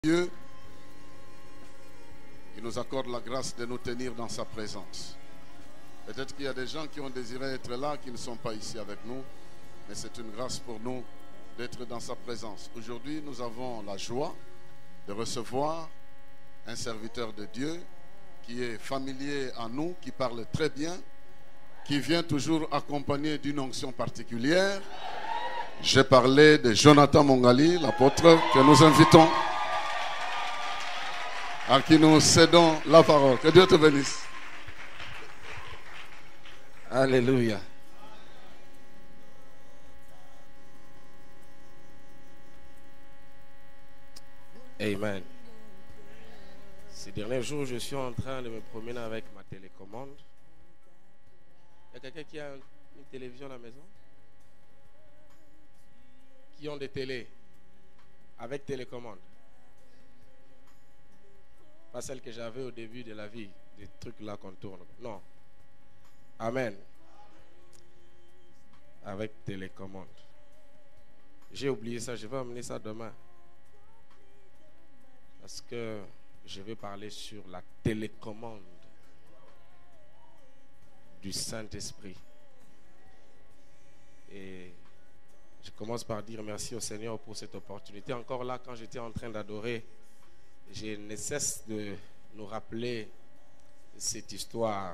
Dieu, il nous accorde la grâce de nous tenir dans sa présence. Peut-être qu'il y a des gens qui ont désiré être là, qui ne sont pas ici avec nous, mais c'est une grâce pour nous d'être dans sa présence. Aujourd'hui, nous avons la joie de recevoir un serviteur de Dieu qui est familier à nous, qui parle très bien, qui vient toujours accompagné d'une onction particulière. J'ai parlé de Jonathan Mongali, l'apôtre, que nous invitons, à qui nous cédons la parole. Que Dieu te bénisse. Alléluia. Amen. Ces derniers jours, je suis en train de me promener avec ma télécommande. Il y a quelqu'un qui a une télévision à la maison? Qui ont des télés avec télécommande? Pas celle que j'avais au début de la vie, des trucs là qu'on tourne. Non. Amen. Avec télécommande. J'ai oublié ça, je vais amener ça demain. Parce que je vais parler sur la télécommande du Saint-Esprit. Et je commence par dire merci au Seigneur pour cette opportunité. Encore là, quand j'étais en train d'adorer, je ne cesse de nous rappeler cette histoire.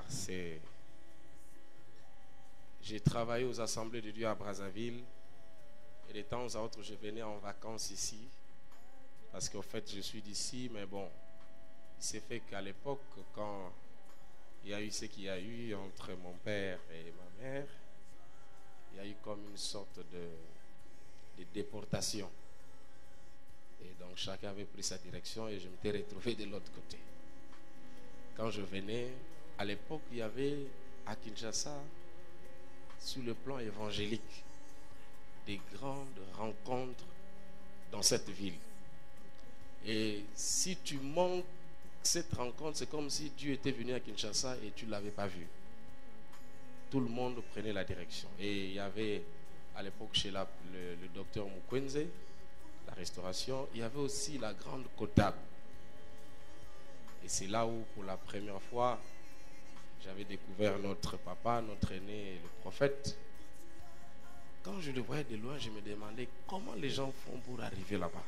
J'ai travaillé aux Assemblées de Dieu à Brazzaville. Et de temps à autre, je venais en vacances ici. Parce qu'en fait, je suis d'ici. Mais bon, il s'est fait qu'à l'époque, quand il y a eu ce qu'il y a eu entre mon père et ma mère, il y a eu comme une sorte de déportation. Et donc chacun avait pris sa direction et je m'étais retrouvé de l'autre côté. Quand je venais, à l'époque, il y avait à Kinshasa, sous le plan évangélique, des grandes rencontres dans cette ville. Et si tu manques cette rencontre, c'est comme si Dieu était venu à Kinshasa et tu ne l'avais pas vu. Tout le monde prenait la direction. Et il y avait à l'époque chez le docteur Mukwenze, la restauration, il y avait aussi la grande comptable. Et c'est là où, pour la première fois, j'avais découvert notre papa, notre aîné, le prophète. Quand je le voyais de loin, je me demandais comment les gens font pour arriver là-bas.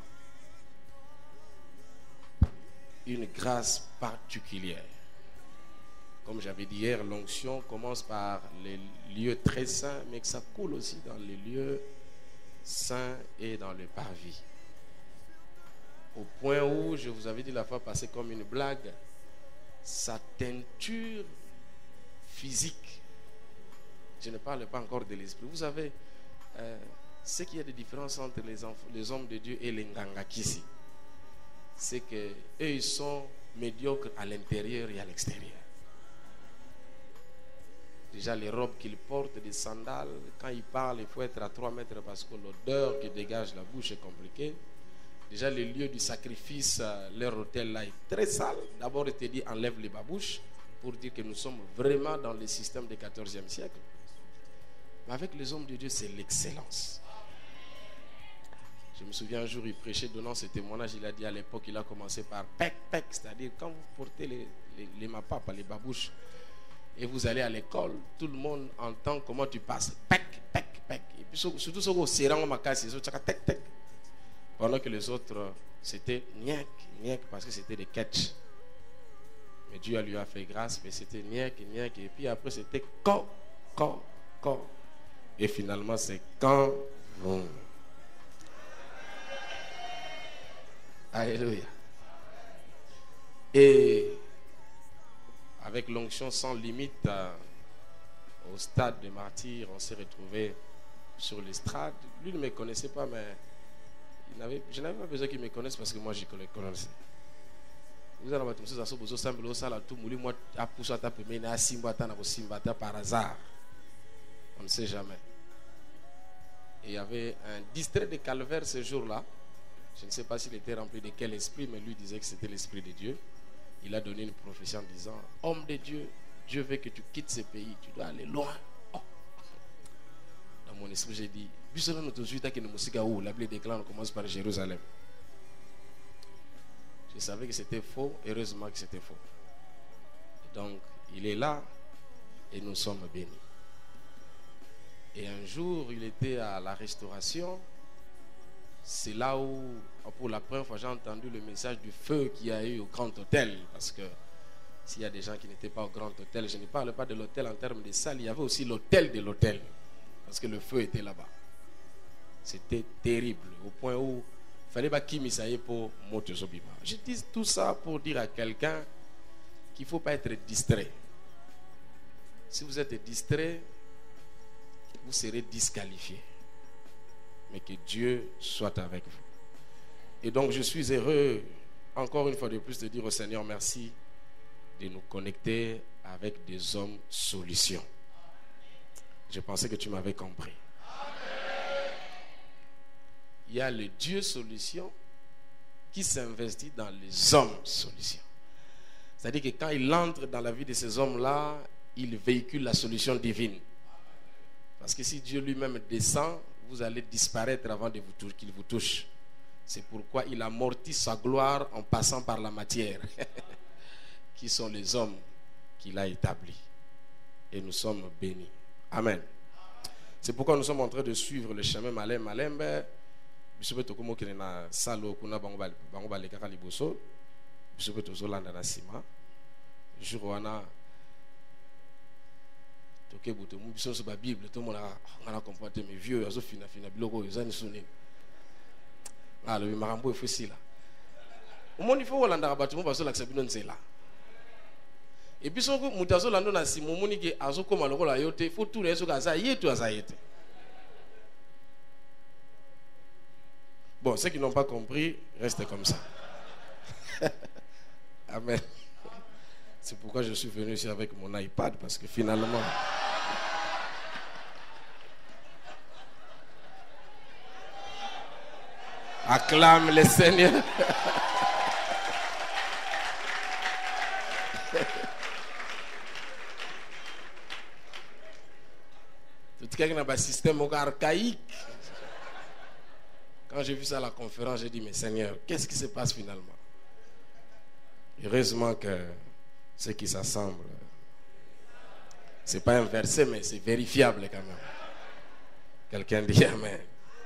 Une grâce particulière. Comme j'avais dit hier, l'onction commence par les lieux très saints, mais que ça coule aussi dans les lieux saints et dans le parvis. Au point où, je vous avais dit la fois passée comme une blague, sa teinture physique, je ne parle pas encore de l'esprit. Vous savez, ce qu'il y a de différence entre les hommes de Dieu et les Ngangakisi, c'est qu'eux, ils sont médiocres à l'intérieur et à l'extérieur. Déjà, les robes qu'ils portent, des sandales, quand ils parlent, il faut être à 3 mètres parce que l'odeur qui dégage la bouche est compliquée. Déjà, le lieu du sacrifice, leur hôtel là est très sale. D'abord, il te dit enlève les babouches pour dire que nous sommes vraiment dans le système du XIVe siècle. Mais avec les hommes de Dieu, c'est l'excellence. Je me souviens un jour, il prêchait donnant ce témoignage. Il a dit à l'époque, il a commencé par pec, pec, c'est-à-dire quand vous portez les mapapas, les babouches, et vous allez à l'école, tout le monde entend comment tu passes. Pec, pec, pec. Et puis surtout ceux qui serrent ma casse, ils ont tec, tec. Pendant que les autres, c'était niek, niek, parce que c'était des catch. Mais Dieu lui a fait grâce, mais c'était niek, niek. Et puis après, c'était quand. Et finalement, c'est quand. Alléluia. Et avec l'onction sans limite au stade de martyrs, on s'est retrouvés sur l'estrade. Lui ne me connaissait pas, mais je n'avais pas besoin qu'il me connaisse parce que moi je le connaissais. Vous allez voir tout ça, par hasard. On ne sait jamais. Et il y avait un distrait de calvaire ce jour-là. Je ne sais pas s'il était rempli de quel esprit, mais lui disait que c'était l'esprit de Dieu. Il a donné une prophétie en disant: homme de Dieu, Dieu veut que tu quittes ce pays, tu dois aller loin. Oh. Dans mon esprit, j'ai dit: la Bible déclare, on commence par Jérusalem. Je savais que c'était faux. Heureusement que c'était faux. Donc, il est là et nous sommes bénis. Et un jour, il était à la restauration. C'est là où, pour la première fois, j'ai entendu le message du feu qu'il y a eu au Grand Hôtel. Parce que s'il y a des gens qui n'étaient pas au Grand Hôtel, je ne parle pas de l'hôtel en termes de salle, il y avait aussi l'hôtel de l'hôtel. Parce que le feu était là-bas. C'était terrible. Au point où il fallait pas qu'il m'essaye pour Motosobima. Je dis tout ça pour dire à quelqu'un qu'il ne faut pas être distrait. Si vous êtes distrait, vous serez disqualifié. Mais que Dieu soit avec vous. Et donc je suis heureux, encore une fois de plus, de dire au Seigneur merci de nous connecter avec des hommes solutions. Je pensais que tu m'avais compris. Il y a le Dieu solution qui s'investit dans les hommes solutions. C'est-à-dire que quand il entre dans la vie de ces hommes-là, il véhicule la solution divine. Parce que si Dieu lui-même descend, vous allez disparaître avant qu'il vous touche. C'est pourquoi il amortit sa gloire en passant par la matière, qui sont les hommes qu'il a établis. Et nous sommes bénis. Amen. C'est pourquoi nous sommes en train de suivre le chemin Malembe. Bisobe tokomo na salo kuna bango baleka ka liboso. Bisobe tozolanda na sima. Jour wana toke boto mu biso so ba Bible to mona ngana comprendre mes vieux azo fina biloko ezani suni. Ah le marambo efosila. Omoni fo olanda batu mo bazo laksa bino nzela. Et puis, si vous avez un si vous avez un il faut tout les choses. Bon, ceux qui n'ont pas compris, restez comme ça. Amen. C'est pourquoi je suis venu ici avec mon iPad, parce que finalement... Acclame le Seigneur. Quelqu'un a un système archaïque. Quand j'ai vu ça à la conférence, j'ai dit, mais Seigneur, qu'est-ce qui se passe finalement? Heureusement que ce qui s'assemble, c'est pas un verset, mais c'est vérifiable quand même. Quelqu'un dit Amen.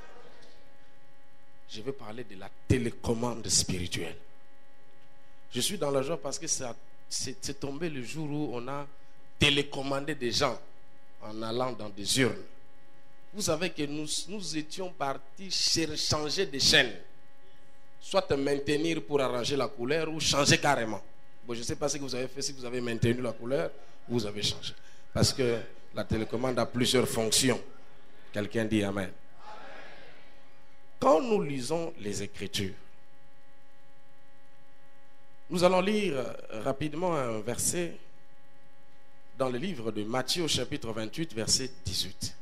Je vais parler de la télécommande spirituelle. Je suis dans la joie parce que c'est tombé le jour où on a télécommandé des gens en allant dans des urnes. Vous savez que nous étions partis changer des chaînes. Soit te maintenir pour arranger la couleur ou changer carrément. Bon, je ne sais pas ce que vous avez fait. Si vous avez maintenu la couleur, vous avez changé. Parce que la télécommande a plusieurs fonctions. Quelqu'un dit Amen. Quand nous lisons les Écritures, nous allons lire rapidement un verset dans le livre de Matthieu, chapitre 28, verset 18.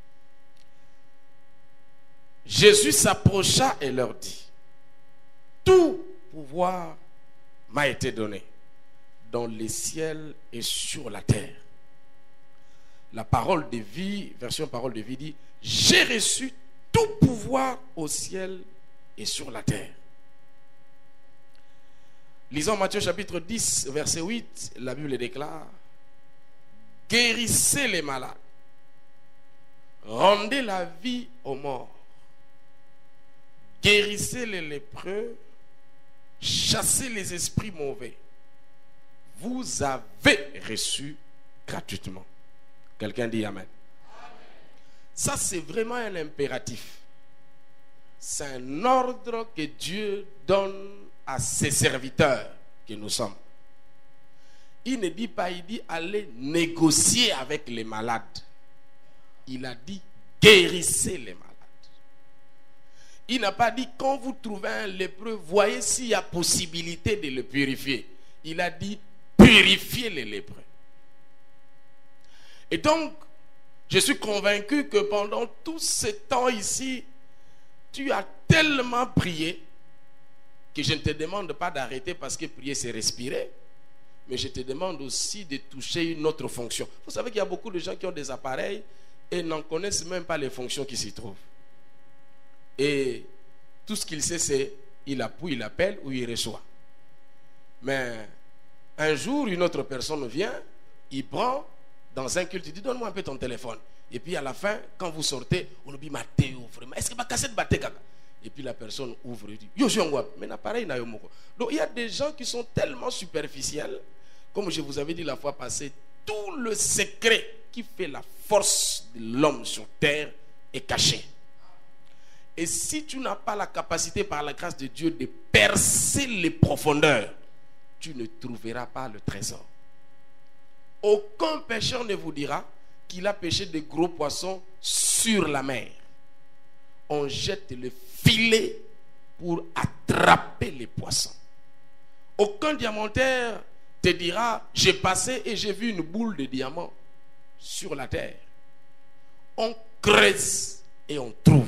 Jésus s'approcha et leur dit, tout pouvoir m'a été donné dans les ciels et sur la terre. La parole de vie, version parole de vie dit, j'ai reçu tout pouvoir au ciel et sur la terre. Lisons Matthieu chapitre 10, verset 8, la Bible déclare, guérissez les malades, rendez la vie aux morts, guérissez les lépreux, chassez les esprits mauvais. Vous avez reçu gratuitement. Quelqu'un dit Amen. Ça, c'est vraiment un impératif. C'est un ordre que Dieu donne à ses serviteurs que nous sommes. Il ne dit pas, il dit allez négocier avec les malades. Il a dit guérissez les malades. Il n'a pas dit quand vous trouvez un lépreux, voyez s'il y a possibilité de le purifier. Il a dit purifiez les lépreux. Et donc, je suis convaincu que pendant tout ce temps ici, tu as tellement prié que je ne te demande pas d'arrêter parce que prier c'est respirer. Mais je te demande aussi de toucher une autre fonction. Vous savez qu'il y a beaucoup de gens qui ont des appareils et n'en connaissent même pas les fonctions qui s'y trouvent. Et tout ce qu'il sait, c'est il appuie, il appelle ou il reçoit. Mais un jour, une autre personne vient, il prend dans un culte, il dit donne-moi un peu ton téléphone. Et puis à la fin, quand vous sortez, on nous dit Mathéo, vraiment, est-ce que ma cassette batte caca? Et puis la personne ouvre et dit yo je suis mais l'appareil n'a pas. Donc il y a des gens qui sont tellement superficiels, comme je vous avais dit la fois passée, tout le secret qui fait la force de l'homme sur terre est caché. Et si tu n'as pas la capacité par la grâce de Dieu de percer les profondeurs, tu ne trouveras pas le trésor. Aucun pêcheur ne vous dira qu'il a pêché de gros poissons sur la mer. On jette le filet pour attraper les poissons. Aucun diamantaire te dira j'ai passé et j'ai vu une boule de diamant sur la terre. On creuse et on trouve.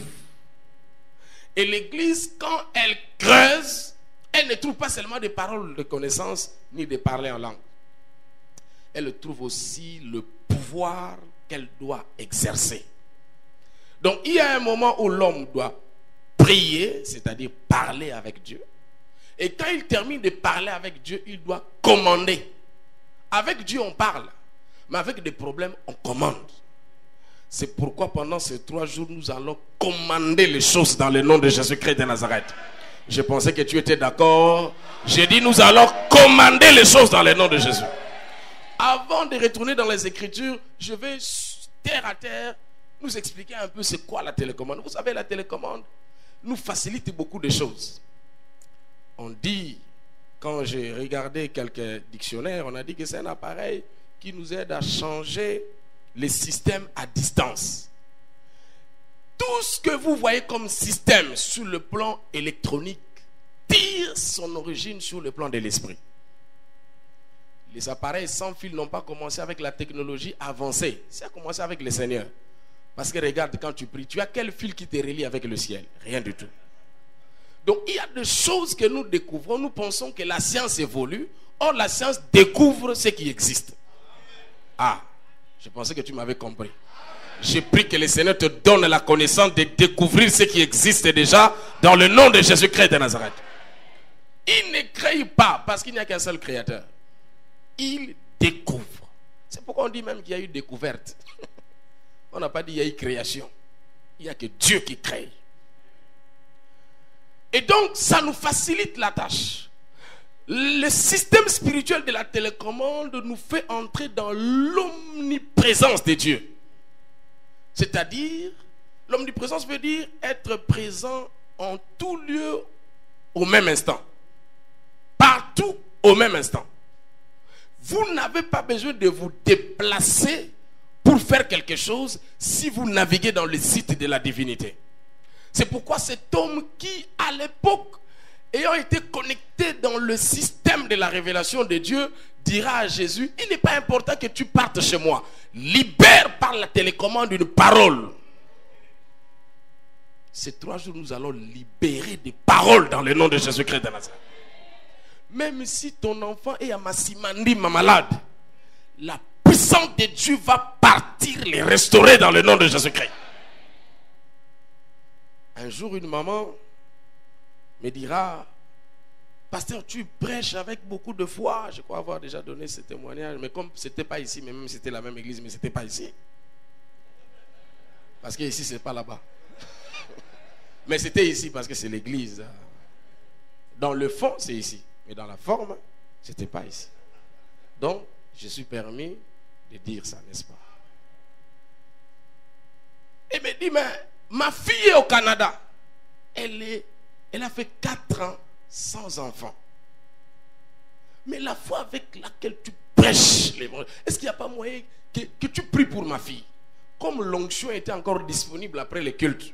Et l'église, quand elle creuse, elle ne trouve pas seulement des paroles de connaissance ni de parler en langue. Elle trouve aussi le pouvoir qu'elle doit exercer. Donc il y a un moment où l'homme doit prier, c'est-à-dire parler avec Dieu. Et quand il termine de parler avec Dieu, il doit commander. Avec Dieu on parle, mais avec des problèmes on commande. C'est pourquoi pendant ces 3 jours nous allons commander les choses dans le nom de Jésus-Christ de Nazareth. Je pensais que tu étais d'accord. J'ai dit nous allons commander les choses dans le nom de Jésus. Avant de retourner dans les Écritures, je vais terre à terre nous expliquer un peu c'est quoi la télécommande. Vous savez, la télécommande nous facilite beaucoup de choses. On dit, quand j'ai regardé quelques dictionnaires, on a dit que c'est un appareil qui nous aide à changer les systèmes à distance. Tout ce que vous voyez comme système sur le plan électronique tire son origine sur le plan de l'esprit. Les appareils sans fil n'ont pas commencé avec la technologie avancée. Ça a commencé avec le Seigneur. Parce que regarde, quand tu pries, tu as quel fil qui te relie avec le ciel? Rien du tout. Donc il y a des choses que nous découvrons. Nous pensons que la science évolue. Or la science découvre ce qui existe. Ah, je pensais que tu m'avais compris. Je prie que le Seigneur te donne la connaissance de découvrir ce qui existe déjà dans le nom de Jésus-Christ de Nazareth. Il ne crée pas parce qu'il n'y a qu'un seul créateur. Il découvre. C'est pourquoi on dit même qu'il y a eu découverte. On n'a pas dit qu'il y a eu création. Il n'y a que Dieu qui crée. Et donc, ça nous facilite la tâche. Le système spirituel de la télécommande nous fait entrer dans l'omniprésence de Dieu. C'est-à-dire, l'omniprésence veut dire être présent en tout lieu au même instant. Partout au même instant. Vous n'avez pas besoin de vous déplacer pour faire quelque chose si vous naviguez dans le site de la divinité. C'est pourquoi cet homme qui, à l'époque, ayant été connecté dans le système de la révélation de Dieu, dira à Jésus, il n'est pas important que tu partes chez moi. Libère par la télécommande une parole. Ces 3 jours, nous allons libérer des paroles dans le nom de Jésus-Christ de Nazareth. Même si ton enfant est à Massimandi, ma malade, la puissance de Dieu va partir les restaurer dans le nom de Jésus-Christ. Un jour, une maman me dira, pasteur, tu prêches avec beaucoup de foi. Je crois avoir déjà donné ce témoignage, mais comme ce n'était pas ici, mais même c'était la même église, mais ce n'était pas ici. Parce que ici, ce n'est pas là-bas. Mais c'était ici parce que c'est l'église. Dans le fond, c'est ici. Mais dans la forme, ce n'était pas ici. Donc, je suis permis de dire ça, n'est-ce pas? Et me dit, mais ma fille est au Canada. Elle a fait 4 ans sans enfant. Mais la foi avec laquelle tu prêches, est-ce qu'il n'y a pas moyen que tu pries pour ma fille? Comme l'onction était encore disponible après le culte.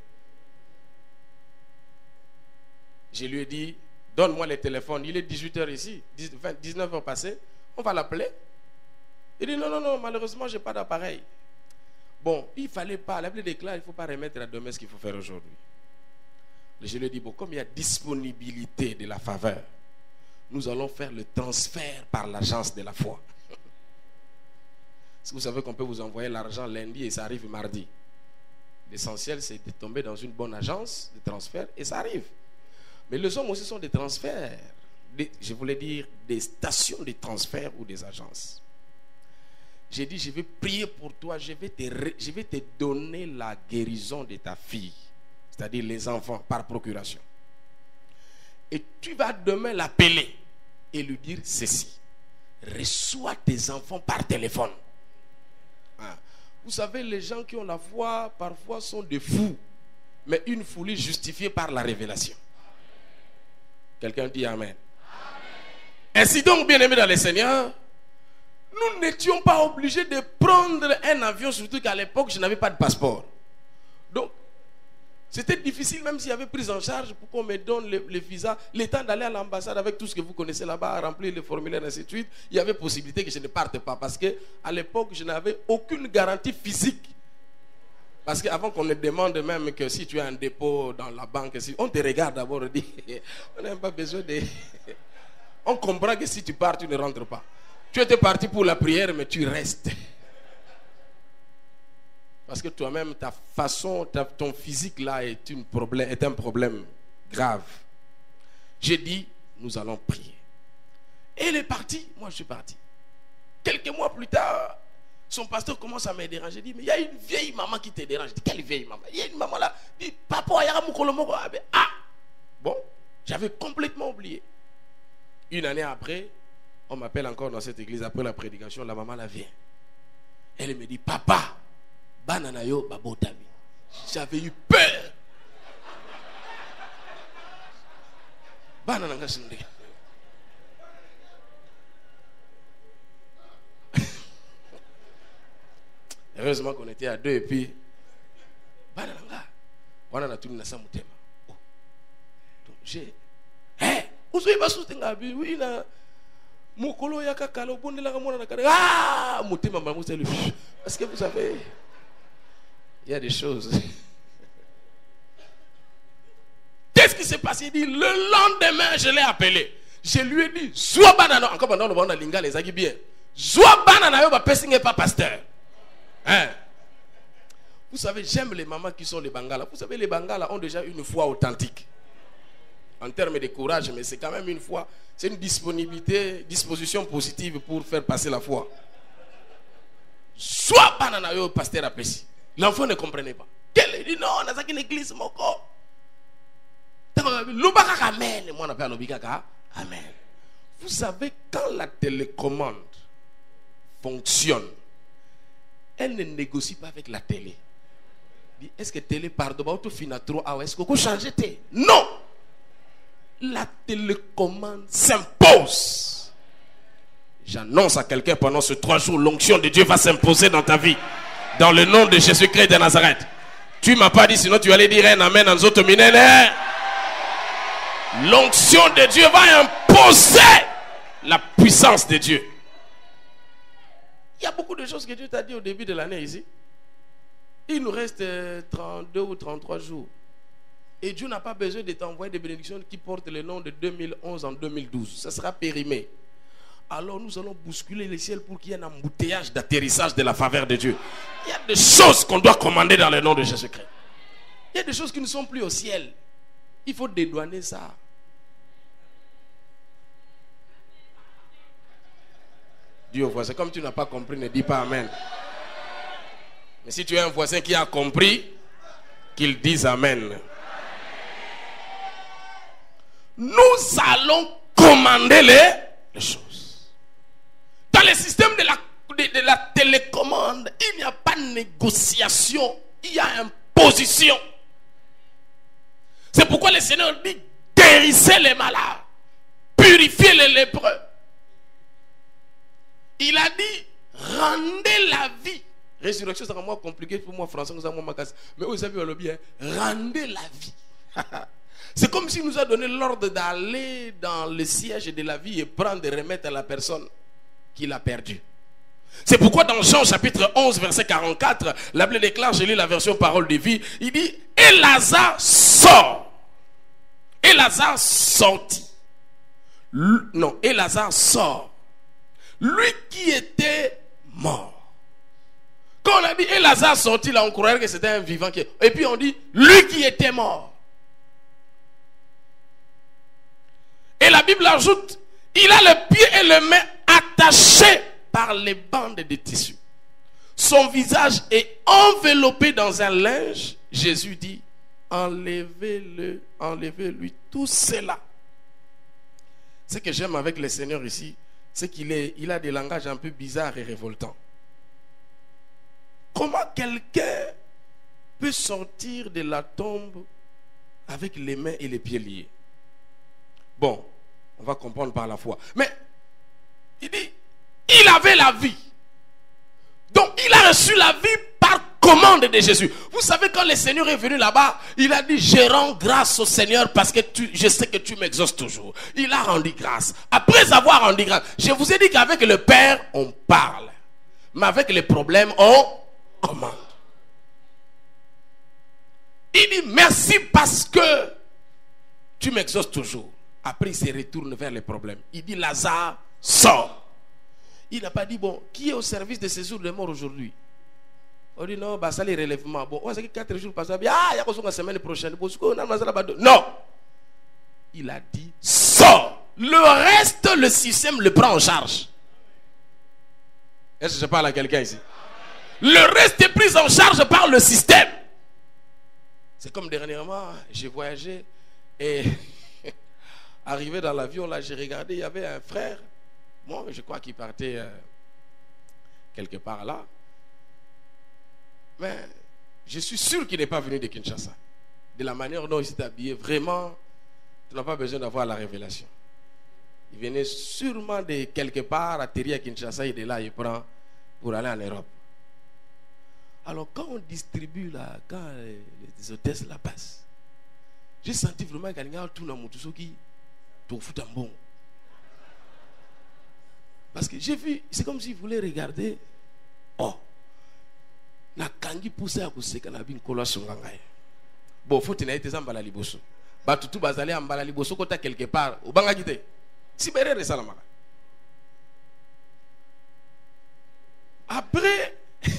Je lui ai dit, donne-moi le téléphone. Il est 18h ici, 19h passé. On va l'appeler. Il dit, non, malheureusement, je n'ai pas d'appareil. Bon, il ne fallait pas, l'appeler déclare, il ne faut pas remettre à demain ce qu'il faut faire aujourd'hui. Je lui ai dit, bon, comme il y a disponibilité de la faveur, nous allons faire le transfert par l'agence de la foi. Si vous savez qu'on peut vous envoyer l'argent lundi et ça arrive mardi. L'essentiel, c'est de tomber dans une bonne agence de transfert et ça arrive. Mais les hommes aussi sont des transferts. je voulais dire des stations de transfert ou des agences. J'ai dit, je vais prier pour toi, je vais te donner la guérison de ta fille, c'est-à-dire les enfants par procuration. Et tu vas demain l'appeler et lui dire ceci: reçois tes enfants par téléphone. Vous savez, les gens qui ont la foi parfois sont des fous, mais une folie justifiée par la révélation. Quelqu'un dit Amen. Amen. Ainsi donc, bien-aimés dans le Seigneur, nous n'étions pas obligés de prendre un avion, surtout qu'à l'époque, je n'avais pas de passeport. Donc, c'était difficile, même s'il y avait prise en charge pour qu'on me donne le visa, le temps d'aller à l'ambassade avec tout ce que vous connaissez là-bas, remplir les formulaires, ainsi de suite. Il y avait possibilité que je ne parte pas, parce qu'à l'époque, je n'avais aucune garantie physique. Parce qu'avant qu'on ne demande même que si tu as un dépôt dans la banque, on te regarde d'abord et dit, on n'a pas besoin de... On comprend que si tu pars, tu ne rentres pas. Tu étais parti pour la prière, mais tu restes. Parce que toi-même, ta façon, ton physique là est un problème grave. J'ai dit, nous allons prier. Et elle est partie, moi je suis parti. Quelques mois plus tard, son pasteur commence à me déranger. Il dit, mais il y a une vieille maman qui te dérange. Je dis, quelle vieille maman? Il y a une maman là. Il dit, papa, il y a un... Ah! Bon, j'avais complètement oublié. Une année après, on m'appelle encore dans cette église après la prédication, la maman la vient. Elle me dit, papa, bananayo babotami. J'avais eu peur. Banananga sinde. Heureusement qu'on était à deux et puis banananga. On a tout na samutema. Donc j'ai uzoyi basutenga bi oui na mukolo yaka kalo bondela ka mona na kare mutema mamusa le parce que vous savez il y a des choses. Qu'est-ce qui s'est passé? Il dit le lendemain je l'ai appelé. Je lui ai dit Zoa banana encore pendant le bon linga les agi bien. Zoa banana yo ba pessinge pas pasteur. Hein? Vous savez, j'aime les mamans qui sont les Bangala. Vous savez, les Bangala ont déjà une foi authentique. En termes de courage, mais c'est quand même une foi. C'est une disposition positive pour faire passer la foi. Soit banana yo pasteur apprécie. L'enfant ne comprenait pas. Il dit non, on a une église moko. Amen. Moi on appelle l'obikaka. Amen. Vous savez, quand la télécommande fonctionne, elle ne négocie pas avec la télé. Est-ce que télé pardon auto fina trop est-ce que vous changez té? Non. La télécommande s'impose. J'annonce à quelqu'un pendant ces 3 jours, l'onction de Dieu va s'imposer dans ta vie. Dans le nom de Jésus-Christ de Nazareth. Tu m'as pas dit, sinon tu allais dire un amen en zoto minene. L'onction de Dieu va imposer la puissance de Dieu. Il y a beaucoup de choses que Dieu t'a dit au début de l'année ici. Il nous reste 32 ou 33 jours. Et Dieu n'a pas besoin de t'envoyer des bénédictions qui portent le nom de 2011 en 2012. Ça sera périmé. Alors nous allons bousculer les ciels pour qu'il y ait un embouteillage d'atterrissage de la faveur de Dieu. Il y a des choses qu'on doit commander dans le nom de Jésus-Christ. Il y a des choses qui ne sont plus au ciel. Il faut dédouaner ça. Dis au voisin, comme tu n'as pas compris, ne dis pas Amen. Mais si tu as un voisin qui a compris, qu'il dise Amen. Nous allons commander les choses. Dans le système de la télécommande, il n'y a pas de négociation, il y a imposition. C'est pourquoi le Seigneur dit guérissez les malades, purifiez les lépreux. Il a dit rendez la vie. Résurrection, c'est vraiment compliqué pour moi, français, nous avons ma casse. Mais vous savez, on bien, rendez la vie. C'est comme s'il nous a donné l'ordre d'aller dans le siège de la vie et prendre et remettre à la personne qui l'a perdu. C'est pourquoi dans Jean chapitre 11 verset 44, la Bible déclare, je lis la version parole de vie, il dit, et Lazare sort. Et Lazare sortit. Non, et Lazare sort. Lui qui était mort. Quand on a dit, et Lazare sortit là, on croirait que c'était un vivant qui... Et puis on dit, lui qui était mort. Et la Bible ajoute, il a les pieds et les mains attachés par les bandes de tissu. Son visage est enveloppé dans un linge. Jésus dit, enlevez-le, enlevez-lui tout cela. Ce que j'aime avec le Seigneur ici, c'est qu'il a des langages un peu bizarres et révoltants. Comment quelqu'un peut sortir de la tombe avec les mains et les pieds liés? Bon, on va comprendre par la foi. Mais il dit, il avait la vie. Donc il a reçu la vie par commande de Jésus. Vous savez, quand le Seigneur est venu là-bas, il a dit, je rends grâce au Seigneur parce que je sais que tu m'exauces toujours. Il a rendu grâce. Après avoir rendu grâce, je vous ai dit qu'avec le Père, on parle. Mais avec les problèmes, on commande. Il dit, merci parce que tu m'exauces toujours. Après, il se retourne vers les problèmes. Il dit, Lazare, sors. Il n'a pas dit, bon, qui est au service de ces jours de mort aujourd'hui? On dit, non, bah, ça les relèvements. Bon, c'est 4 jours passés. Ah, il y a la semaine prochaine. Non. Il a dit, sors. Le reste, le système le prend en charge. Est-ce que je parle à quelqu'un ici? Le reste est pris en charge par le système. C'est comme dernièrement, j'ai voyagé et arrivé dans l'avion, là, j'ai regardé, il y avait un frère. Bon, je crois qu'il partait quelque part là. Mais je suis sûr qu'il n'est pas venu de Kinshasa. De la manière dont il s'est habillé, vraiment, tu n'as pas besoin d'avoir la révélation. Il venait sûrement de quelque part, atterrir à Kinshasa, et de là, il prend pour aller en Europe. Alors, quand on distribue là, quand les hôtesses la passent, j'ai senti vraiment qu'il y a tout le monde qui te fout un bon. Parce que j'ai vu, c'est comme s'il voulait regarder. Oh, na kangi pousse à kuseka na bin kola songangaye. Bon, faut tenir tes ambala liboso. Ba tutu bazali ambala liboso kota quelque part. Obanga gite. Si bere resalamaka. Après,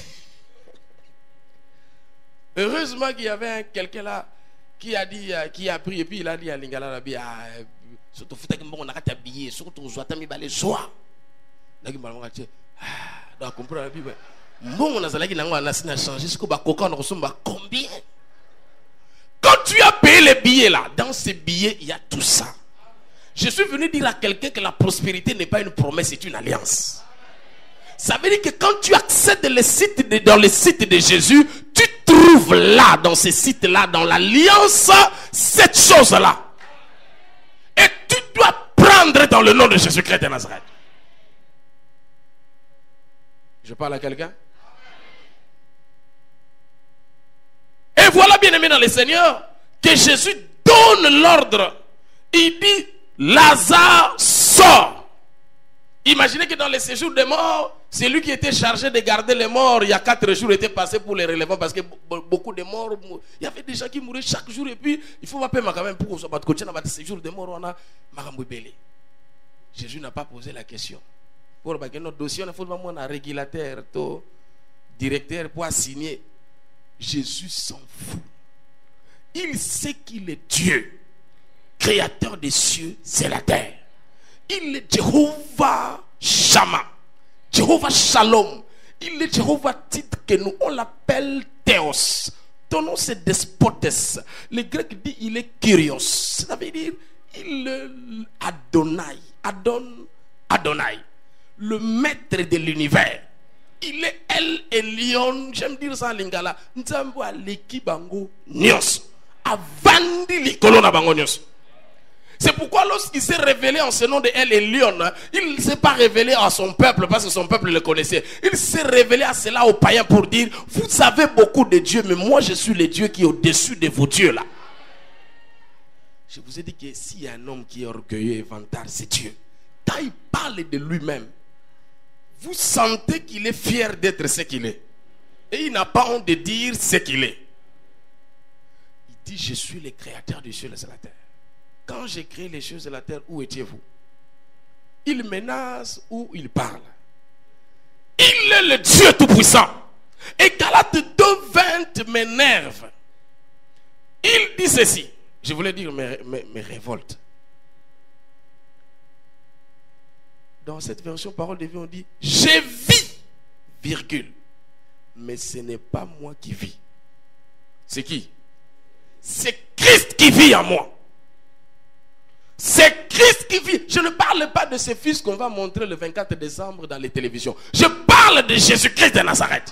heureusement qu'il y avait quelqu'un là qui a dit, qui a pris et puis il a dit à Lingala Rabi, surtout faut que on a habillé, surtout aux atami balé soir. Donc comprendre la Bible. Bon, on a changé ce que combien? Quand tu as payé les billets là, dans ces billets, il y a tout ça. Je suis venu dire à quelqu'un que la prospérité n'est pas une promesse, c'est une alliance. Ça veut dire que quand tu accèdes dans les sites de Jésus, tu trouves là, dans ces sites-là, dans l'alliance, cette chose-là. Et tu dois prendre dans le nom de Jésus-Christ de Nazareth. Je parle à quelqu'un? Et voilà, bien aimé dans le Seigneur, que Jésus donne l'ordre. Il dit, Lazare, sort. Imaginez que dans les séjours des morts, c'est lui qui était chargé de garder les morts. Il y a 4 jours, il était passé pour les relevants parce que beaucoup de morts, il y avait des gens qui mouraient chaque jour. Et puis, il faut m'appeler quand même pour qu'on soit pas de côté. Dans ces séjours des morts, on a Marambouibélé. Jésus n'a pas posé la question. Pour notre dossier, on a fait un régulateur, directeur pour signer. Jésus s'en fout. Il sait qu'il est Dieu, créateur des cieux et la terre. Il est Jéhovah Shammah, Jéhovah Shalom. Il est Jéhovah titre que nous, on l'appelle Théos. Ton nom c'est Despotes. Le grec dit il est Kyrios. Ça veut dire il est Adonai. Adonai. Le maître de l'univers. Il est El Elyon. J'aime dire ça en lingala. Nzambo aleki bango nyos. Avandi likolo na bango nyos. C'est pourquoi lorsqu'il s'est révélé en ce nom de El Elyon, il ne s'est pas révélé à son peuple parce que son peuple le connaissait. Il s'est révélé à cela aux païens pour dire, vous avez beaucoup de dieux, mais moi je suis le Dieu qui est au-dessus de vos dieux là. Je vous ai dit que s'il y a un homme qui est orgueilleux et vantard, c'est Dieu. Quand il parle de lui-même, vous sentez qu'il est fier d'être ce qu'il est. Et il n'a pas honte de dire ce qu'il est. Il dit, je suis le créateur des cieux et de la terre. Quand j'ai créé les choses de la terre, où étiez-vous? Il menace ou il parle? Il est le Dieu tout-puissant. Et Galates 2:20 m'énerve. Il dit ceci. Je voulais dire mes révoltes. dans cette version parole de vie, on dit j'ai vis, virgule. Mais ce n'est pas moi qui vis. C'est qui? C'est Christ qui vit en moi. C'est Christ qui vit. Je ne parle pas de ces fils qu'on va montrer le 24 décembre dans les télévisions. Je parle de Jésus-Christ de Nazareth.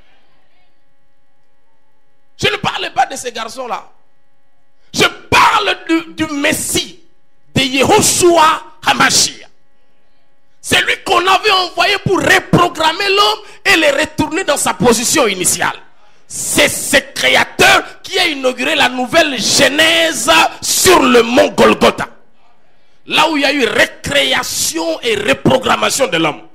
Je ne parle pas de ces garçons-là. Je parle du Messie, de Yehoshua HaMashiach. C'est lui qu'on avait envoyé pour reprogrammer l'homme et le retourner dans sa position initiale. C'est ce créateur qui a inauguré la nouvelle Genèse sur le mont Golgotha. Là où il y a eu récréation et reprogrammation de l'homme.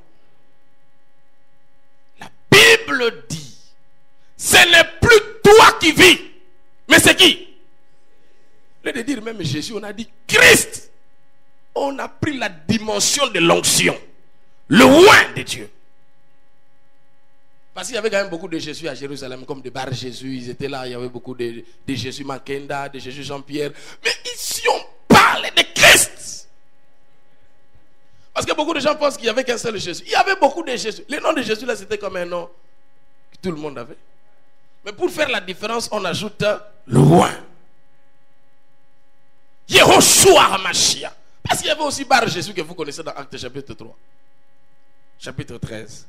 La Bible dit, ce n'est plus toi qui vis, mais c'est qui? Au lieu de dire même Jésus, on a dit Christ. On a pris la dimension de l'onction, le oint de Dieu. Parce qu'il y avait quand même beaucoup de Jésus à Jérusalem, comme de Bar Jésus, ils étaient là, il y avait beaucoup de Jésus Makenda, de Jésus Jean-Pierre. Mais ici on parle de Christ. Parce que beaucoup de gens pensent qu'il n'y avait qu'un seul Jésus. Il y avait beaucoup de Jésus. Le nom de Jésus là, c'était comme un nom que tout le monde avait. Mais pour faire la différence, on ajoute le oint. Yehoshua HaMashiach. Parce qu'il y avait aussi Bar Jésus que vous connaissez dans Actes chapitre 3. Chapitre 13.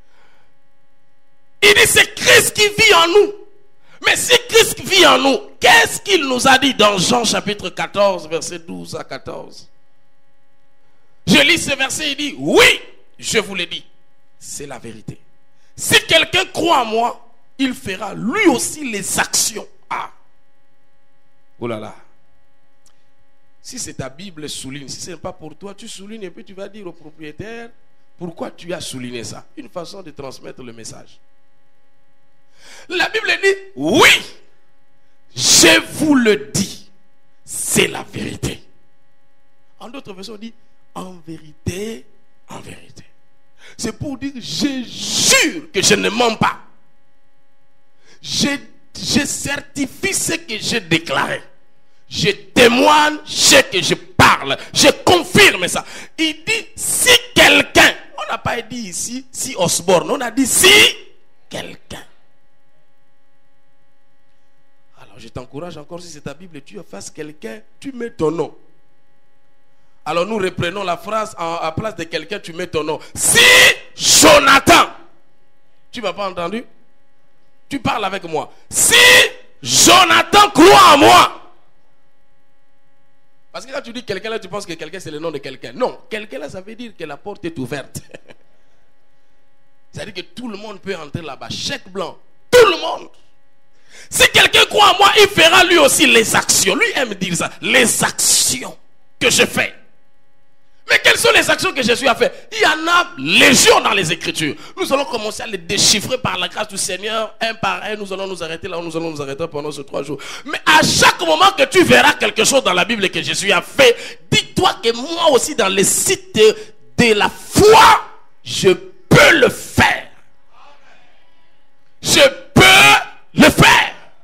Il dit c'est Christ qui vit en nous. Mais si Christ vit en nous, qu'est-ce qu'il nous a dit dans Jean chapitre 14, verset 12 à 14? Je lis ce verset, il dit, oui, je vous l'ai dit, c'est la vérité. Si quelqu'un croit en moi, il fera lui aussi les actions. Ah, oh là là. Si c'est ta Bible souligne, si ce n'est pas pour toi, tu soulignes et puis tu vas dire au propriétaire pourquoi tu as souligné ça. Une façon de transmettre le message. La Bible dit, oui, je vous le dis, c'est la vérité. En d'autres versions, on dit, en vérité, en vérité. C'est pour dire, je jure que je ne mens pas. Je certifie ce que j'ai déclaré. Je témoigne ce que je parle. Je confirme ça. Il dit, si quelqu'un, on n'a pas dit ici, si Osborne, on a dit si quelqu'un. Alors je t'encourage encore, si c'est ta Bible, tu fasses quelqu'un, tu mets ton nom. Alors nous reprenons la phrase, à place de quelqu'un, tu mets ton nom. Si Jonathan, tu m'as pas entendu? Tu parles avec moi. Si Jonathan croit en moi. Parce que quand tu dis quelqu'un là, tu penses que quelqu'un c'est le nom de quelqu'un. Non, quelqu'un là, ça veut dire que la porte est ouverte. C'est-à-dire que tout le monde peut entrer là-bas. Chèque blanc, tout le monde. Si quelqu'un croit en moi, il fera lui aussi les actions. Lui aime dire ça, les actions que je fais. Mais quelles sont les actions que Jésus a fait? Il y en a légion dans les Écritures. Nous allons commencer à les déchiffrer par la grâce du Seigneur, un par un. Nous allons nous arrêter là où nous allons nous arrêter pendant ces 3 jours. Mais à chaque moment que tu verras quelque chose dans la Bible que Jésus a fait, dis-toi que moi aussi dans les sites de la foi, je peux le faire. Je peux le faire.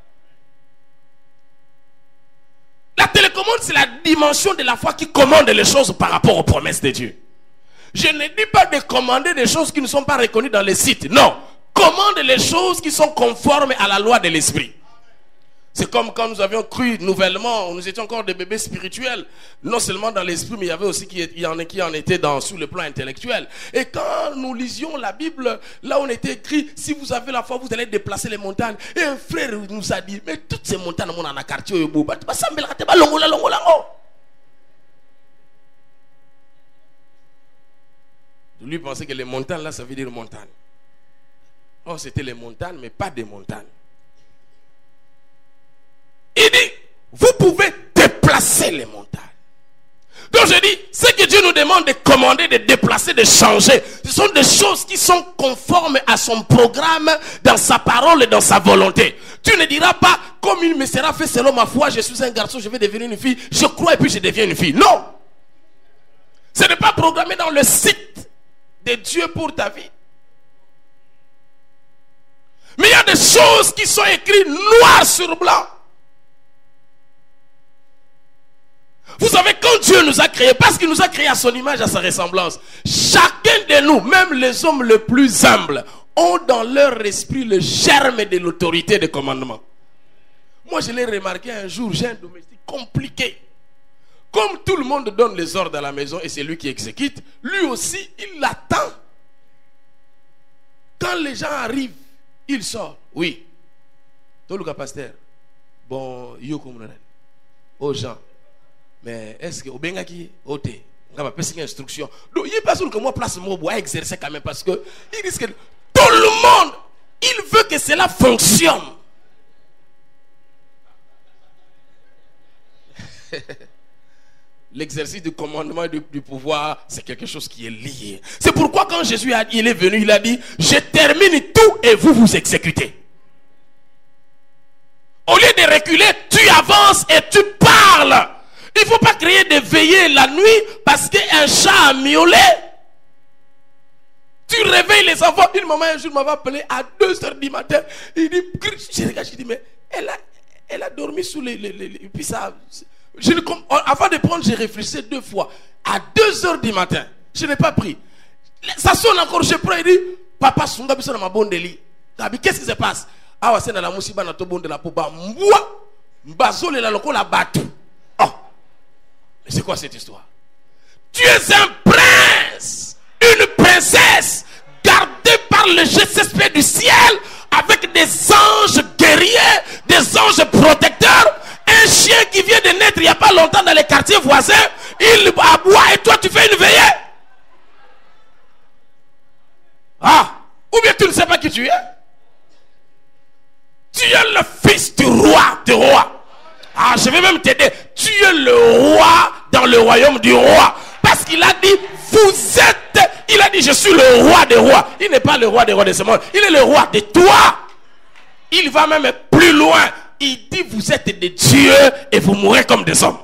La télécommande, c'est la dimension de la foi qui commande les choses par rapport aux promesses de Dieu. Je ne dis pas de commander des choses qui ne sont pas reconnues dans les sites. Non. Commande les choses qui sont conformes à la loi de l'esprit. C'est comme quand nous avions cru nouvellement, nous étions encore des bébés spirituels. Non seulement dans l'esprit, mais il y avait aussi qui en étaient sur le plan intellectuel. Et quand nous lisions la Bible, là on était écrit, si vous avez la foi, vous allez déplacer les montagnes. Et un frère nous a dit, mais toutes ces montagnes, on en a quartier au bout. Lui pensait que les montagnes là, ça veut dire montagne. Oh, c'était les montagnes, mais pas des montagnes. Il dit, vous pouvez déplacer les montagnes. Donc je dis, ce que Dieu nous demande de commander, de déplacer, de changer, ce sont des choses qui sont conformes à son programme, dans sa parole et dans sa volonté. Tu ne diras pas, comme il me sera fait selon ma foi, je suis un garçon, je vais devenir une fille, je crois et puis je deviens une fille. Non. Ce n'est pas programmé dans le site de Dieu pour ta vie. Mais il y a des choses qui sont écrites noir sur blanc. Vous savez, quand Dieu nous a créés, parce qu'il nous a créés à son image, à sa ressemblance, chacun de nous, même les hommes les plus humbles, ont dans leur esprit le germe de l'autorité et des commandements. Moi, je l'ai remarqué un jour, j'ai un domestique compliqué. Comme tout le monde donne les ordres à la maison et c'est lui qui exécute, lui aussi, il l'attend. Quand les gens arrivent, il sort. Oui. Tout le pasteur. Bon, yo comme aux gens. Mais est-ce que au Bengaki, au thé, on va passer une instruction. Donc, il n'y a pas sûr que moi place mon bois exercer quand même parce que il risque que tout le monde, il veut que cela fonctionne. L'exercice du commandement et du pouvoir, c'est quelque chose qui est lié. C'est pourquoi quand Jésus il est venu, il a dit, je termine tout et vous vous exécutez. Au lieu de reculer, tu avances et tu parles. Il ne faut pas créer des veillées la nuit parce qu'un chat a miaulé. Tu réveilles les enfants. Une maman un jour m'avait appelé à 2h du matin. Il dit, je regarde, je dis, mais elle a dormi sous les puis ça... Avant de prendre, j'ai réfléchi 2 fois. À 2h du matin, je n'ai pas pris. Ça sonne encore, je prends, il dit, papa, songa biso na mabonde li. Qu'est-ce qui se passe? Ah, c'est dans la musiba na to bonde la poba. Moi, mbazole la loko la batu. Oh, mais c'est quoi cette histoire? Tu es un prince, une princesse, gardée par le Saint-Esprit du ciel, avec des anges guerriers, des anges protecteurs. Un chien qui vient de naître il n'y a pas longtemps dans les quartiers voisins, il aboie et toi tu fais une veillée. Ah, ou bien tu ne sais pas qui tu es. Tu es le fils du roi, des rois. Ah, je vais même t'aider. Tu es le roi dans le royaume du roi. Parce qu'il a dit, vous êtes, il a dit, je suis le roi des rois. Il n'est pas le roi des rois de ce monde, il est le roi de toi. Il va même plus loin. Il dit, vous êtes des dieux et vous mourrez comme des hommes.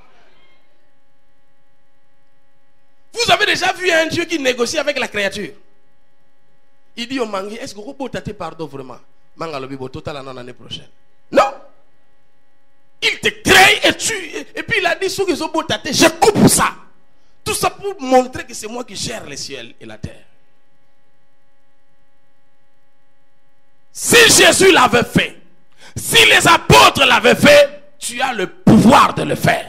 Vous avez déjà vu un Dieu qui négocie avec la créature? Il dit au mangi, est-ce que vous pouvez t'attendre pardon vraiment? Mangalobibo total l'année prochaine. Non. Il te crée et puis il a dit, ceux qui sont beaux tâter, je coupe ça. Tout ça pour montrer que c'est moi qui gère les cieux et la terre. Si Jésus l'avait fait, si les apôtres l'avaient fait, tu as le pouvoir de le faire.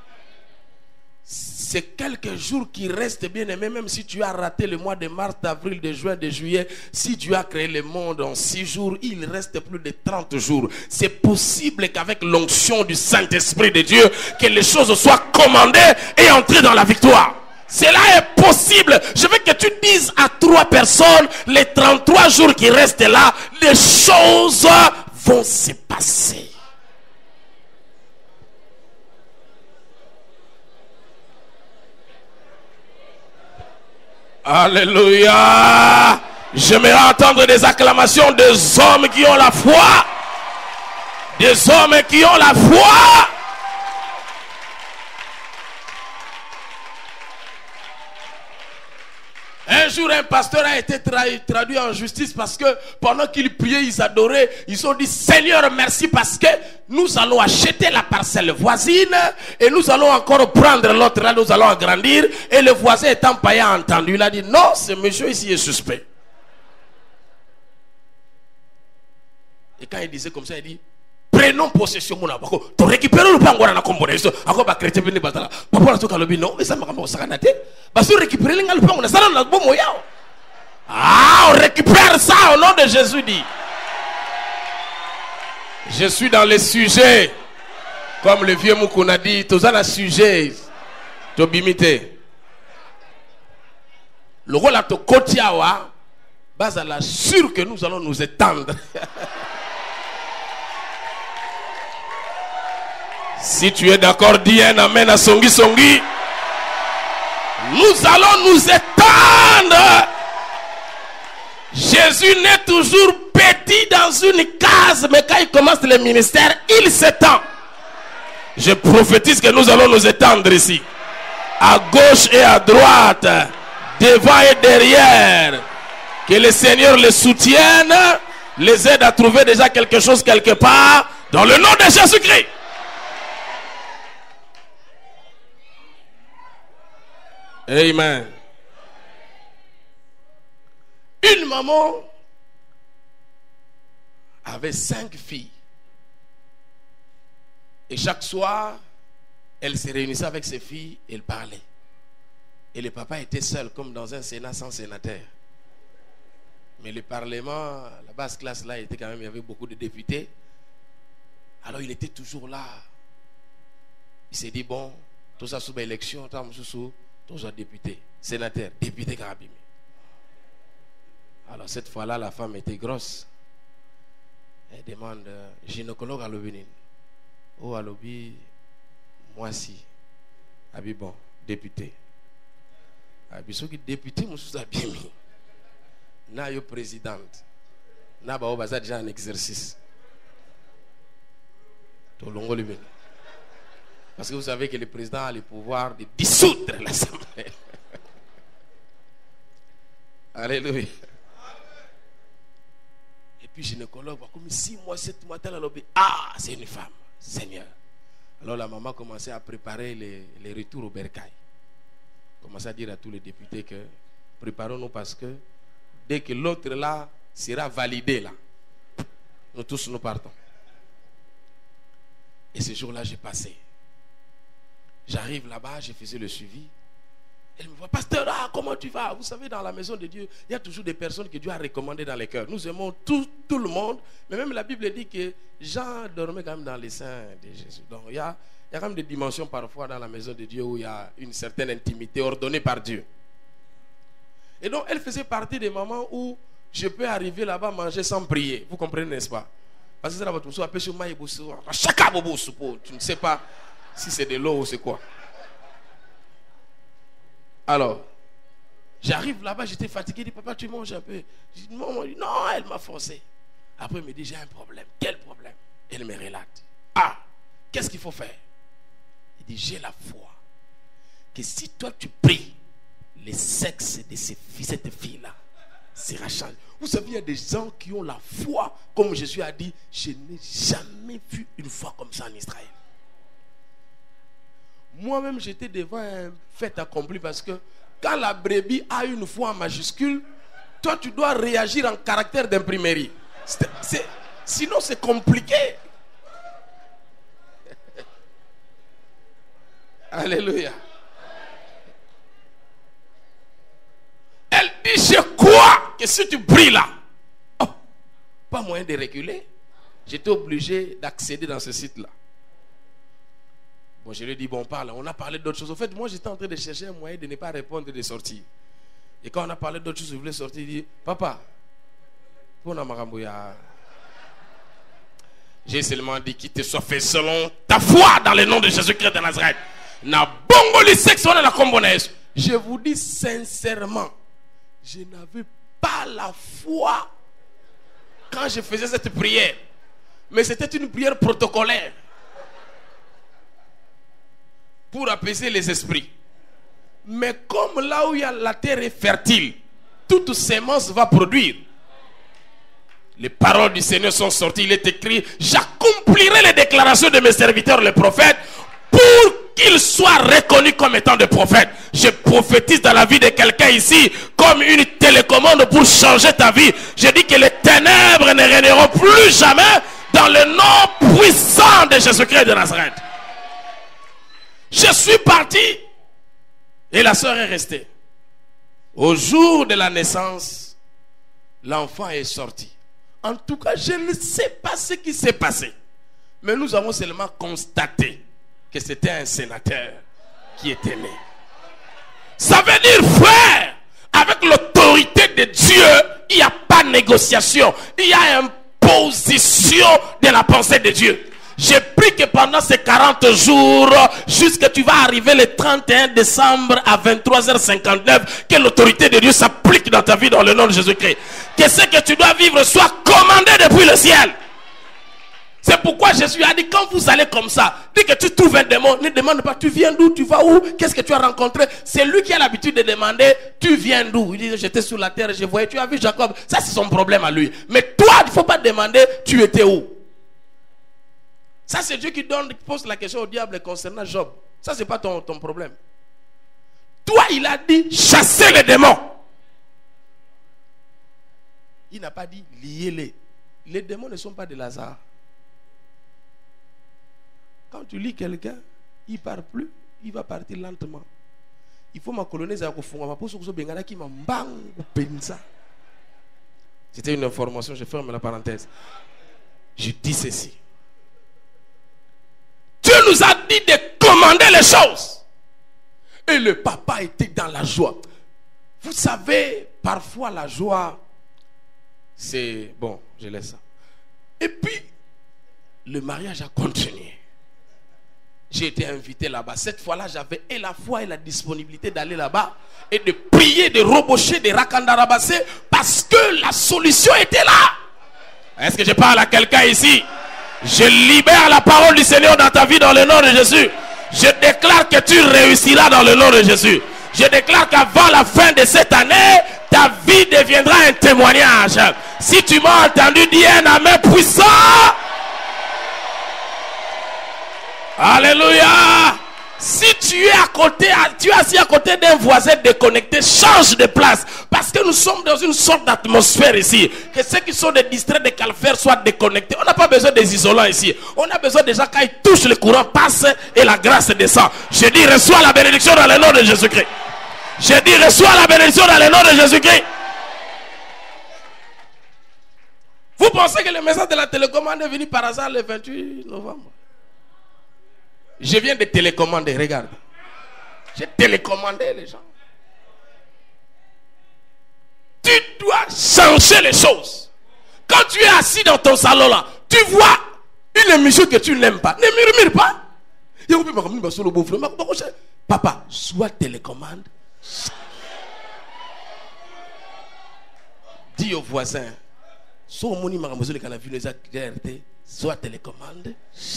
C'est quelques jours qui restent, bien aimé, même si tu as raté le mois de mars, d'avril, de juin, de juillet. Si Dieu a créé le monde en 6 jours, il reste plus de 30 jours. C'est possible qu'avec l'onction du Saint-Esprit de Dieu, que les choses soient commandées et entrées dans la victoire. Cela est possible. Je veux que tu dises à 3 personnes, les 33 jours qui restent là, les choses vont se passer. Alléluia. J'aimerais entendre des acclamations des hommes qui ont la foi. Des hommes qui ont la foi. Un jour, un pasteur a été traduit en justice parce que pendant qu'ils priaient, ils adoraient. Ils ont dit, Seigneur, merci parce que nous allons acheter la parcelle voisine et nous allons encore prendre l'autre là, nous allons agrandir. Et le voisin étant païen a entendu, il a dit, non, ce monsieur ici est suspect. Et quand il disait comme ça, il dit, prenons possession mon abako. Tu récupères le pain na combinaison. Ako ba chrétien bini batala. Papa la toka lobi non, mais ça m'a comme ça kanate. Parce que récupérer le pain on ça na bon moya. Ah, on récupère ça au nom de Jésus dit. Je suis dans les sujets. Comme le vieux Moukouna dit, tous les sujets. To bimité. Le rôle à to kotiawa, base à la sûr que nous allons nous étendre. Si tu es d'accord, dis un amen à Songi Songi. Nous allons nous étendre. Jésus n'est toujours petit dans une case, mais quand il commence le ministère, il s'étend. Je prophétise que nous allons nous étendre ici. À gauche et à droite, devant et derrière. Que le Seigneur les soutienne, les aide à trouver déjà quelque chose quelque part, dans le nom de Jésus-Christ. Amen. Une maman avait 5 filles. Et chaque soir, elle se réunissait avec ses filles et elle parlait. Et le papa était seul, comme dans un sénat sans sénateur. Mais le parlement, la basse classe là, était quand même, il y avait beaucoup de députés. Alors il était toujours là. Il s'est dit, bon, tout ça sous l'élection, tout ça député, sénateur, député Karabimi. Alors cette fois-là, la femme était grosse. Elle demande, gynécologue à l'obénine. Oh, à l'obé, moi si. Abi bon, député. Abi ce qui député, moi suis abimi. Na yo présidente. Na ba obaza déjà en exercice. Tout longo l'obénine. Parce que vous savez que le président a le pouvoir de dissoudre l'Assemblée. Alléluia. Et puis gynécologue, comme 6 mois, 7 mois, ah, c'est une femme, Seigneur. Alors la maman commençait à préparer les retours au bercail. Commençait à dire à tous les députés que préparons-nous parce que dès que l'autre là sera validé là, nous tous nous partons. Et ce jour-là, j'ai passé. J'arrive là-bas, j'ai fait le suivi. Elle me voit, pasteur, ah, comment tu vas? Vous savez, dans la maison de Dieu, il y a toujours des personnes que Dieu a recommandées dans les cœurs. Nous aimons tout le monde, mais même la Bible dit que Jean dormait quand même dans les seins de Jésus. Donc il y a quand même des dimensions parfois dans la maison de Dieu où il y a une certaine intimité ordonnée par Dieu. Et donc elle faisait partie des moments où je peux arriver là-bas manger sans prier. Vous comprenez, n'est-ce pas? Parce que c'est votre soupe, tu ne sais pas si c'est de l'eau ou c'est quoi. Alors, j'arrive là-bas, j'étais fatigué. Il dit, papa, tu manges un peu. Je dis, non, elle m'a forcé. Après, elle me dit, j'ai un problème. Quel problème? Elle me relate. Ah, qu'est-ce qu'il faut faire? Il dit, j'ai la foi que si toi tu pries, le sexe de cette fille-là sera changé. Vous savez, il y a des gens qui ont la foi, comme Jésus a dit, je n'ai jamais vu une foi comme ça en Israël. Moi-même, j'étais devant un fait accompli parce que quand la brebis a une foi en majuscule, toi, tu dois réagir en caractère d'imprimerie. Sinon, c'est compliqué. Alléluia. Elle dit, je crois que si tu pries là, oh, pas moyen de reculer. J'étais obligé d'accéder dans ce site-là. Bon, je lui ai dit, bon, parle. On a parlé d'autres choses. En fait, moi, j'étais en train de chercher un moyen de ne pas répondre et de sortir. Et quand on a parlé d'autres choses, je voulais sortir. Il dit, papa, j'ai seulement dit qu'il te soit fait selon ta foi dans le nom de Jésus-Christ de Nazareth. Je vous dis sincèrement, je n'avais pas la foi quand je faisais cette prière. Mais c'était une prière protocolaire. Pour apaiser les esprits. Mais comme là où il y a la terre est fertile, toute sémence va produire. Les paroles du Seigneur sont sorties. Il est écrit, j'accomplirai les déclarations de mes serviteurs les prophètes pour qu'ils soient reconnus comme étant des prophètes. Je prophétise dans la vie de quelqu'un ici comme une télécommande pour changer ta vie. Je dis que les ténèbres ne régneront plus jamais dans le nom puissant de Jésus-Christ de Nazareth. Je suis parti et la sœur est restée. Au jour de la naissance, l'enfant est sorti. En tout cas, je ne sais pas ce qui s'est passé. Mais nous avons seulement constaté que c'était un sénateur qui était né. Ça veut dire, frère, avec l'autorité de Dieu, il n'y a pas de négociation. Il y a imposition de la pensée de Dieu. J'ai pris que pendant ces 40 jours, jusqu'à tu vas arriver le 31 décembre à 23h59, que l'autorité de Dieu s'applique dans ta vie dans le nom de Jésus-Christ. Que ce que tu dois vivre soit commandé depuis le ciel. C'est pourquoi Jésus a dit, quand vous allez comme ça, dès que tu trouves un démon, ne demande pas, tu viens d'où, tu vas où, qu'est-ce que tu as rencontré. C'est lui qui a l'habitude de demander, tu viens d'où. Il dit, j'étais sur la terre, je voyais, tu as vu Jacob. Ça, c'est son problème à lui. Mais toi, il ne faut pas demander, tu étais où. Ça, c'est Dieu qui pose la question au diable concernant Job. Ça, ce n'est pas ton problème. Toi, il a dit chasser les démons. Il n'a pas dit lier-les. Les démons ne sont pas de Lazare. Quand tu lis quelqu'un, il ne part plus, il va partir lentement. Il faut ma colonise à C'était une information, je ferme la parenthèse. Je dis ceci. Dieu nous a dit de commander les choses. Et le papa était dans la joie. Vous savez, parfois la joie, c'est... Bon, je laisse ça. Et puis, le mariage a continué. J'ai été invité là-bas. Cette fois-là, j'avais et la foi et la disponibilité d'aller là-bas et de prier, de robocher, de rakandarabasser parce que la solution était là. Est-ce que je parle à quelqu'un ici? Je libère la parole du Seigneur dans ta vie dans le nom de Jésus. Je déclare que tu réussiras dans le nom de Jésus. Je déclare qu'avant la fin de cette année, ta vie deviendra un témoignage. Si tu m'as entendu dire un amen puissant. Alléluia. Si tu es à côté, tu es assis à côté d'un voisin déconnecté, change de place. Parce que nous sommes dans une sorte d'atmosphère ici. Que ceux qui sont des distraits, des calvaires soient déconnectés. On n'a pas besoin des isolants ici. On a besoin des gens quand ils touchent le courant, passe et la grâce descend. Je dis reçois la bénédiction dans le nom de Jésus-Christ. Je dis reçois la bénédiction dans le nom de Jésus-Christ. Vous pensez que le message de la télécommande est venu par hasard le 28 novembre? Je viens de télécommander, regarde. J'ai télécommandé les gens. Tu dois changer les choses. Quand tu es assis dans ton salon là, tu vois une émission que tu n'aimes pas. Ne murmure pas. Papa, soit télécommande. Dis au voisin, soit télécommande.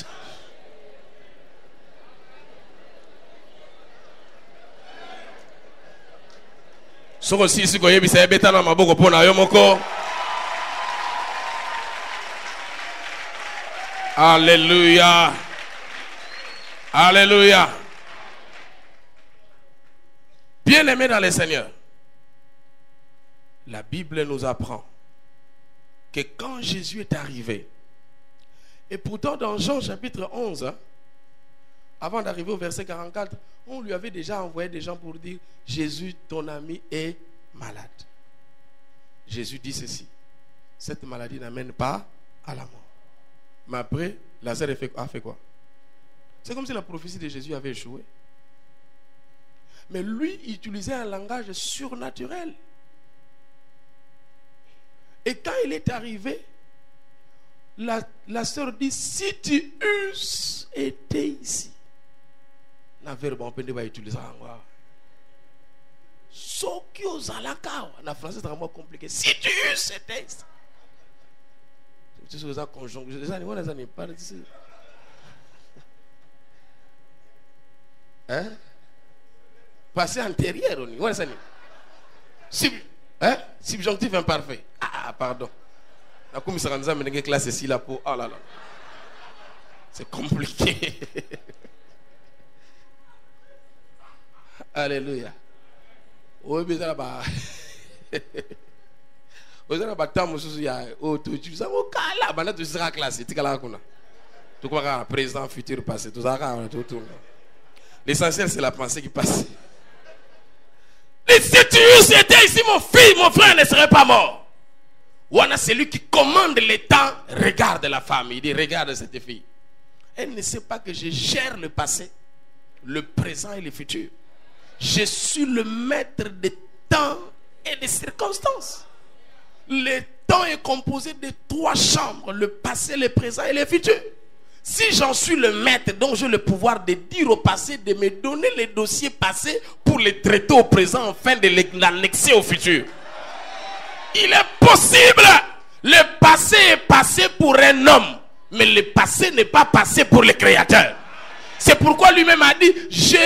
Alléluia. Alléluia. Bien-aimés dans le Seigneur, la Bible nous apprend que quand Jésus est arrivé, et pourtant dans Jean chapitre 11, avant d'arriver au verset 44, on lui avait déjà envoyé des gens pour dire Jésus, ton ami, est malade. Jésus dit ceci: cette maladie n'amène pas à la mort. Mais après, Lazare a fait quoi? C'est comme si la prophétie de Jésus avait échoué. Mais lui, il utilisait un langage surnaturel. Et quand il est arrivé, la sœur dit: si tu eusses été ici. Na verbe on peut pas utiliser encore. Soki ozalaka na français c'est vraiment compliqué. Si tu eusses été ici. Tu sais ça conjonction. Ça n'est pas ici. Hein? Passé antérieur on y. Ouais ça n'est. Subjonctif imparfait. Ah pardon. La commission nous a mené classe ici là pour oh là là. C'est compliqué. Alléluia. Oui, mais ça va. Vous avez battu monsieur ya tu sais au kala bana tu seras classé tu kala kuna. Tu crois présent futur passé tout ça tout. L'essentiel c'est la pensée qui passe. Et si tu eussent été ici mon frère ne serait pas mort. Ouana celui qui commande les temps regarde la femme, il dit regarde cette fille. Elle ne sait pas que je gère le passé, le présent et le futur. Je suis le maître des temps et des circonstances. Le temps est composé de 3 chambres, le passé, le présent et le futur. Si j'en suis le maître, donc j'ai le pouvoir de dire au passé, de me donner les dossiers passés pour les traiter au présent afin de l'annexer au futur. Il est possible. Le passé est passé pour un homme, mais le passé n'est pas passé pour le Créateur. C'est pourquoi lui-même a dit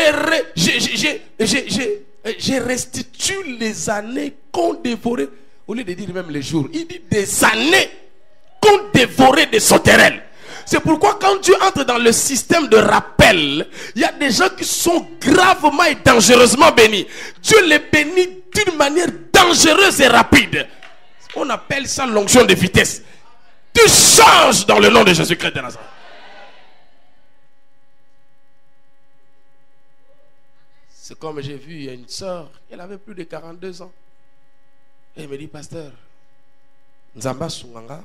je restitue les années qu'ont dévoré. Au lieu de dire même les jours, il dit des années qu'ont dévoré des sauterelles. C'est pourquoi quand Dieu entre dans le système de rappel, il y a des gens qui sont gravement et dangereusement bénis. Dieu les bénit d'une manière dangereuse et rapide. On appelle ça l'onction de vitesse. Tu changes dans le nom de Jésus-Christ de Nazareth. C'est comme j'ai vu, il y a une soeur, elle avait plus de 42 ans. Et elle me dit, pasteur, Nzamba Sunganga,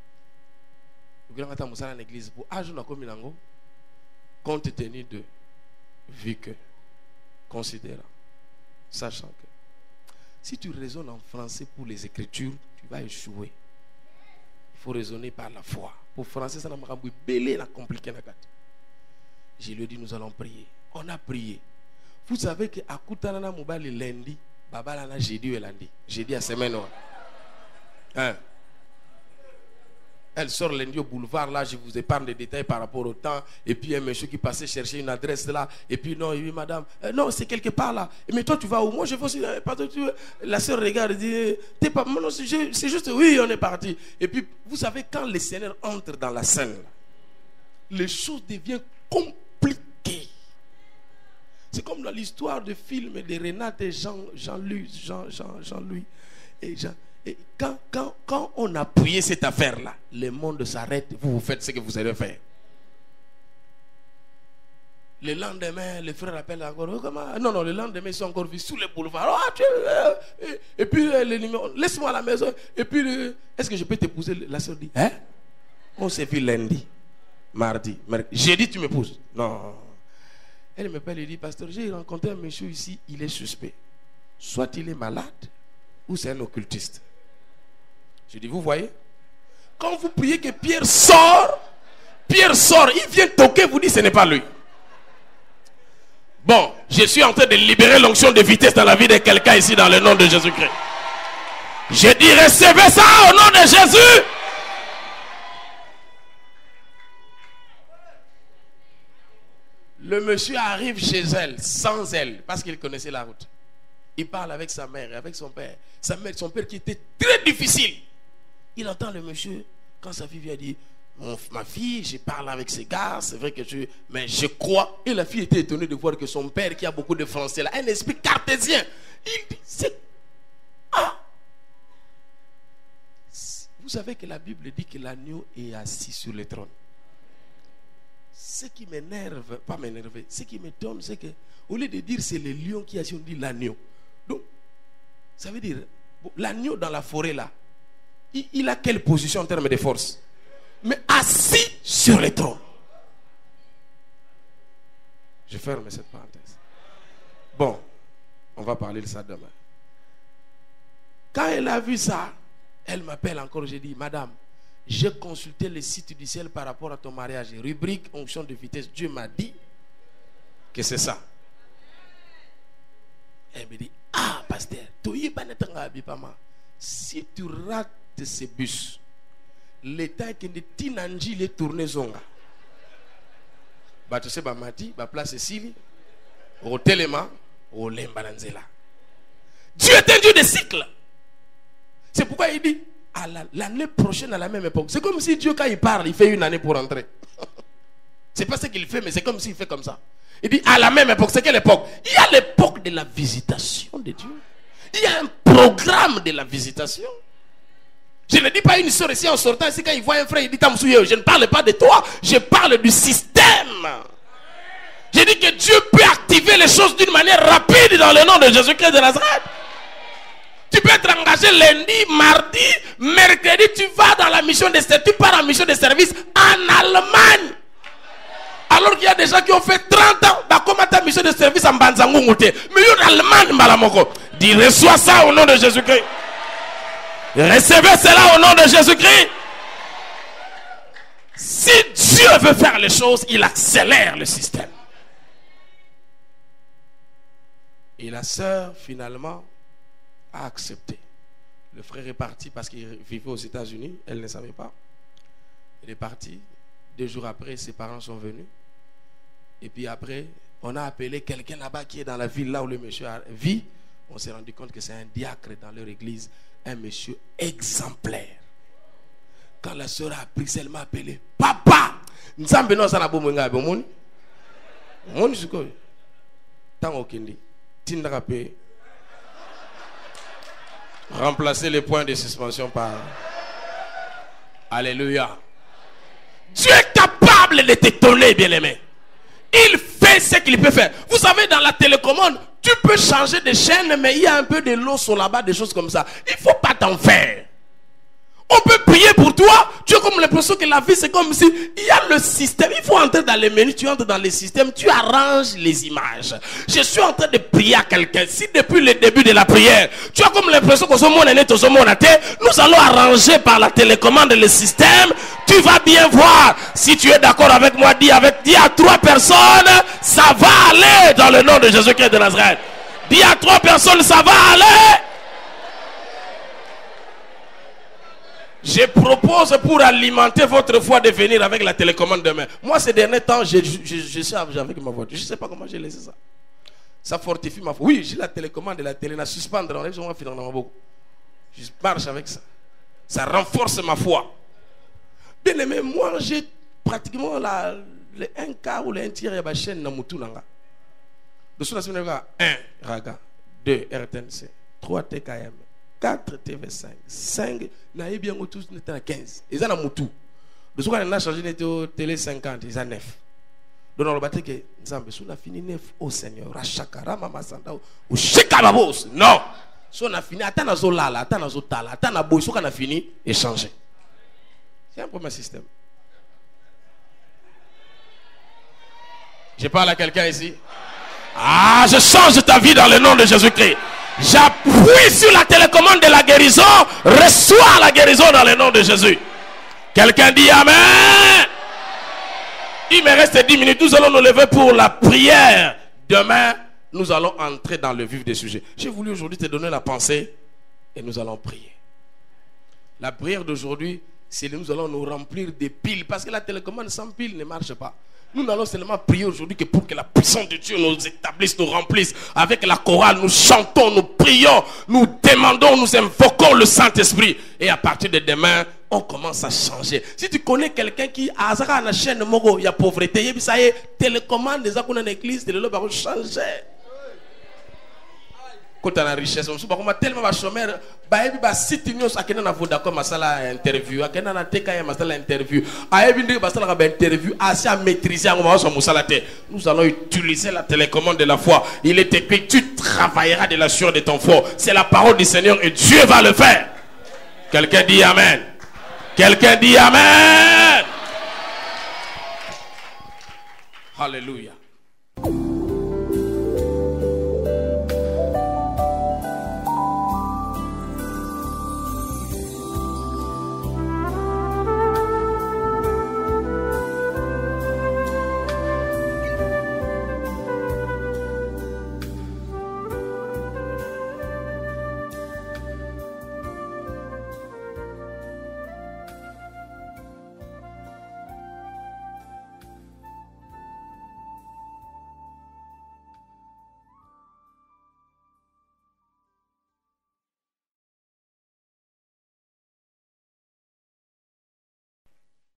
l'église pour âge compte tenu de vu que, considérant, sachant que si tu raisonnes en français pour les écritures, tu vas échouer. Il faut raisonner par la foi. Pour français, ça n'a pas belé la compliqué. Je lui ai dit, nous allons prier. On a prié. Vous savez qu'à Koutanana Mouba le lundi, Baba lana jeudi et lundi. Jeudi à semaine. Hein? Elle sort lundi au boulevard, là, je vous épargne des détails par rapport au temps. Et puis un monsieur qui passait chercher une adresse là. Et puis non, oui, madame, non, c'est quelque part là. Mais toi, tu vas où? Moi, je vais aussi. La soeur regarde et dit, t'es pas. Non, c'est juste, oui, on est parti. Et puis, vous savez, quand le Seigneur entre dans la scène, les choses deviennent compliquées. C'est comme dans l'histoire de film de Renate et Jean-Louis. Et quand on a appuyé cette affaire-là, le monde s'arrête, vous faites ce que vous allez faire. Le lendemain, les frères appellent encore. Comment? Non, le lendemain, ils sont encore vus sous les boulevards. Et puis, le numéro, laisse-moi à la maison. Et puis, est-ce que je peux t'épouser? La soeur dit, hein? On s'est vu lundi, mardi, mercredi. Jeudi, tu m'épouses? Non. Elle m'appelle et dit, pasteur, j'ai rencontré un monsieur ici, il est suspect. Soit il est malade, ou c'est un occultiste. Je dis, vous voyez, quand vous priez que Pierre sort, il vient toquer, vous dit, ce n'est pas lui. Bon, je suis en train de libérer l'onction de vitesse dans la vie de quelqu'un ici dans le nom de Jésus-Christ. Je dis, recevez ça au nom de Jésus. Le monsieur arrive chez elle, sans elle, parce qu'il connaissait la route. Il parle avec sa mère et avec son père. Sa mère, son père qui était très difficile. Il entend le monsieur, quand sa fille vient dire, ma fille, je parle avec ces gars, c'est vrai que mais je crois. Et la fille était étonnée de voir que son père, qui a beaucoup de français, là, un esprit cartésien. Il dit, Vous savez que la Bible dit que l'agneau est assis sur le trône. Ce qui m'énerve, pas m'énerver, ce qui m'étonne, c'est que au lieu de dire c'est le lion qui a assis, on dit l'agneau. Donc, ça veut dire, l'agneau dans la forêt là, il a quelle position en termes de force? Mais assis sur le trône. Je ferme cette parenthèse. Bon, on va parler de ça demain. Quand elle a vu ça, elle m'appelle encore, j'ai dit, madame, j'ai consulté le site du ciel par rapport à ton mariage. Rubrique onction de vitesse. Dieu m'a dit que c'est ça. Elle me dit, ah, pasteur, si tu rates ces bus, l'état qui ne t'inanji les tournées zonga. Bah, tu sais, bah, m'a dit, bah, place ici, au téléma, au lembalanzela. Dieu est un Dieu de cycle. C'est pourquoi il dit, à l'année prochaine, à la même époque. C'est comme si Dieu, quand il parle, il fait une année pour rentrer. C'est pas ce qu'il fait, mais c'est comme s'il fait comme ça. Il dit, à la même époque. C'est quelle époque? Il y a l'époque de la visitation de Dieu. Il y a un programme de la visitation. Je ne dis pas une soeur ici en sortant, ici quand il voit un frère, il dit, je ne parle pas de toi, je parle du système. Je dis que Dieu peut activer les choses d'une manière rapide dans le nom de Jésus-Christ de Nazareth. Tu peux être engagé lundi, mardi, mercredi, tu vas dans la mission de service, tu pars en mission de service en Allemagne. Alors qu'il y a des gens qui ont fait 30 ans, bah comment ta mission de service en Banzangou Mouté? Mais en Allemagne, Malamoko. Dis, reçois ça au nom de Jésus-Christ. Recevez cela au nom de Jésus-Christ. Si Dieu veut faire les choses, il accélère le système. Et la sœur, finalement, a accepté. Le frère est parti parce qu'il vivait aux États-Unis. Elle ne savait pas. Il est parti. 2 jours après, ses parents sont venus. Et puis après, on a appelé quelqu'un là-bas qui est dans la ville là où le monsieur vit. On s'est rendu compte que c'est un diacre dans leur église. Un monsieur exemplaire. Quand la sœur a appris, elle m'a appelé. Papa, Nzambe no sana bomo ngabe omoni. Omoni sikoyo. Tango kindi. Tindaka pe. Remplacer les points de suspension par... Alléluia. Dieu est capable de t'étonner, bien-aimé. Il fait ce qu'il peut faire. Vous savez, dans la télécommande, tu peux changer de chaîne, mais il y a un peu de l'eau sur là-bas, des choses comme ça. Il ne faut pas t'en faire. On peut prier pour toi. Tu as comme l'impression que la vie, c'est comme si il y a le système. Il faut entrer dans les menus, tu entres dans les systèmes, tu arranges les images. Je suis en train de prier à quelqu'un. Si depuis le début de la prière, tu as comme l'impression que ce monde est net, ce monde est terre, nous allons arranger par la télécommande le système. Tu vas bien voir. Si tu es d'accord avec moi, dis à 3 personnes, ça va aller dans le nom de Jésus-Christ de Nazareth. Dis à 3 personnes, ça va aller. Je propose pour alimenter votre foi de venir avec la télécommande demain. Moi, ces derniers temps, je suis avec ma voiture. Je ne sais pas comment j'ai laissé ça. Ça fortifie ma foi. Oui, j'ai la télécommande de la télé. La suspendre. Je marche avec ça. Ça renforce ma foi. Bien aimé, moi, j'ai pratiquement le 1 quart ou le 1 tiers de la chaîne dans mon tour. Dessous la semaine, 1 Raga, 2 RTNC, 3 TKM. 4 TV5, 5, na bien tous n'était à 15. Ils ont moutou. De ce qu'on a changé de télé 50, ils ont 9. Donc on va battre que Nzambe sous la fini 9 au Seigneur, Rachakara mama sanda ou Shekababos. Non. Si on a fini, attends à Zolala, attends à Zotala, attends à Boy, si on a fini, échanger. C'est un premier système. Je parle à quelqu'un ici. Ah, je change ta vie dans le nom de Jésus-Christ. J'appuie sur la télécommande de la guérison. Reçois la guérison dans le nom de Jésus. Quelqu'un dit Amen. Il me reste 10 minutes. Nous allons nous lever pour la prière. Demain, nous allons entrer dans le vif des sujets. J'ai voulu aujourd'hui te donner la pensée et nous allons prier. La prière d'aujourd'hui, c'est que nous allons nous remplir de piles. Parce que la télécommande sans piles ne marche pas. Nous allons seulement prier aujourd'hui que pour que la puissance de Dieu nous établisse, nous remplisse. Avec la chorale, nous chantons, nous prions, nous demandons, nous invoquons le Saint-Esprit. Et à partir de demain, on commence à changer. Si tu connais quelqu'un qui a la chaîne de Mogo, il y a pauvreté, il y a télécommande, des accords dans l'église, de l'eau, changer. Quand tu as la richesse, on se tellement de chômeurs, si tu n'as pas Vodacom, masala interview, akena na TKM masala interview, ayebi basala interview, assez à maîtriser nous allons utiliser la télécommande de la foi. Il est écrit, tu travailleras de la sueur de ton front. C'est la parole du Seigneur et Dieu va le faire. Quelqu'un dit Amen. Quelqu'un dit Amen. Alléluia.